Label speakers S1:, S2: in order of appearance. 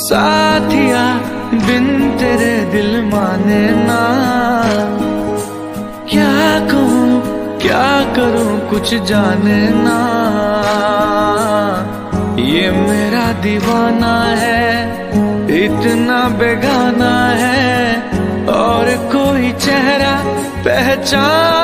S1: साथिया बिन तेरे दिल माने ना। क्या कहूँ क्या करूँ कुछ जाने ना। ये मेरा दीवाना है, इतना बेगाना है, और कोई चेहरा पहचान